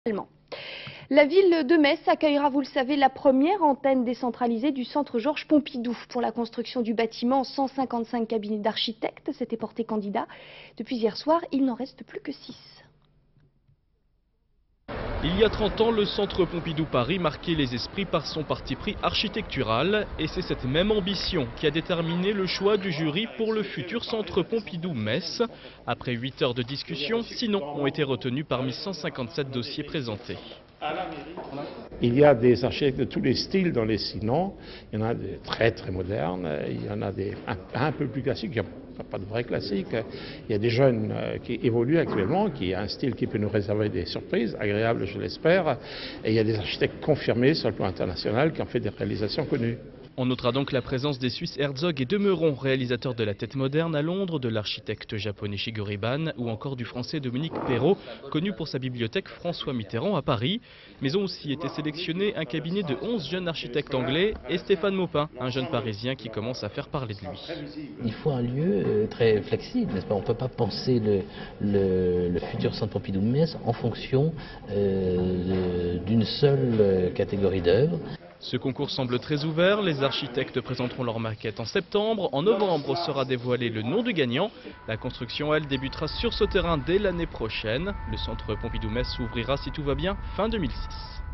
Allemand. La ville de Metz accueillera, vous le savez, la première antenne décentralisée du centre Georges Pompidou. Pour la construction du bâtiment, 155 cabinets d'architectes s'étaient portés candidats. Depuis hier soir, il n'en reste plus que 6. Il y a 30 ans, le centre Pompidou Paris marquait les esprits par son parti pris architectural. Et c'est cette même ambition qui a déterminé le choix du jury pour le futur centre Pompidou Metz. Après 8 heures de discussion, 6 noms ont été retenus parmi 157 dossiers présentés. Il y a des architectes de tous les styles dans les 6 noms. Il y en a des très très modernes, il y en a des un peu plus classiques. Il n'y a pas de vrais classiques. Il y a des jeunes qui évoluent actuellement, qui a un style qui peut nous réserver des surprises, agréables je l'espère. Et il y a des architectes confirmés sur le plan international qui ont fait des réalisations connues. On notera donc la présence des Suisses Herzog et Demeron, réalisateurs de la tête moderne à Londres, de l'architecte japonais Shigeru Ban ou encore du français Dominique Perrault, connu pour sa bibliothèque François Mitterrand à Paris. Mais ont aussi été sélectionnés un cabinet de 11 jeunes architectes anglais et Stéphane Maupin, un jeune parisien qui commence à faire parler de lui. Il faut un lieu très flexible, n'est-ce pas? On ne peut pas penser le futur centre Pompidou-Metz en fonction d'une seule catégorie d'œuvres. Ce concours semble très ouvert, les architectes présenteront leur maquette en septembre. En novembre sera dévoilé le nom du gagnant. La construction, elle, débutera sur ce terrain dès l'année prochaine. Le centre Pompidou-Metz s'ouvrira, si tout va bien, fin 2006.